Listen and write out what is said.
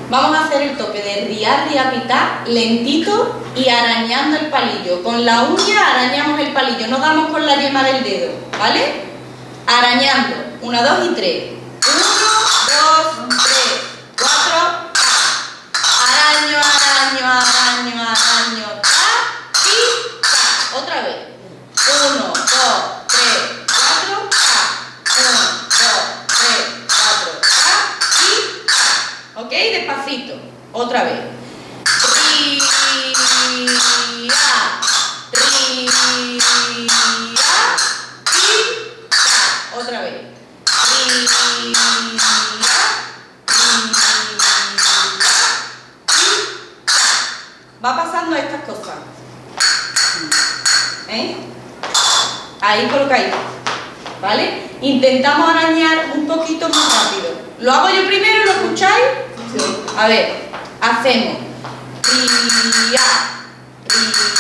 Vamos a hacer el toque de ria, ria, pitá, lentito y arañando el palillo. Con la uña arañamos el palillo, no damos con la yema del dedo, ¿vale? Arañando. 1, 2 y 3. 1, 2, 3, 4, araño, araño, araño, araño, ta, y ta. Otra vez. 1, 2, 3, 4, ta. 1, 2, 3, 4, ta, y ta. ¿Ok? Despacito. Otra vez. Ria, ria, y ta. Otra vez. Va pasando estas cosas. Ahí colocáis. ¿Vale? Intentamos arañar un poquito más rápido. ¿Lo hago yo primero? ¿Lo escucháis? Sí. A ver, hacemos ria, ria.